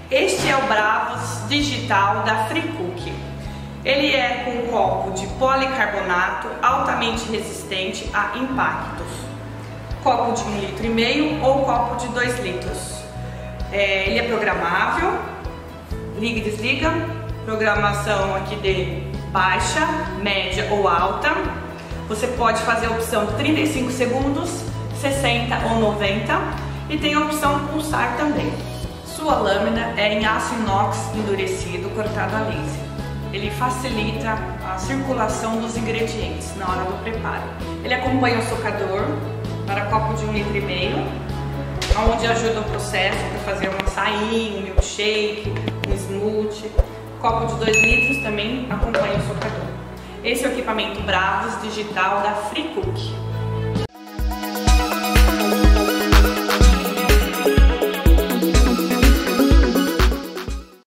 Este é o Bravos Digital da Freecook. Ele é com um copo de policarbonato altamente resistente a impactos. Copo de 1,5 litro ou copo de 2 litros. Ele é programável, liga e desliga, programação aqui de baixa, média ou alta. Você pode fazer a opção 35 segundos, 60 ou 90 e tem a opção pulsar também. Sua lâmina é em aço inox endurecido cortado a laser. Ele facilita a circulação dos ingredientes na hora do preparo. Ele acompanha o socador para copo de 1,5 litro, onde ajuda o processo para fazer um açaí, um milkshake, um smoothie. Copo de 2 litros também acompanha o socador. Esse é o equipamento Bravos Digital da Freecook.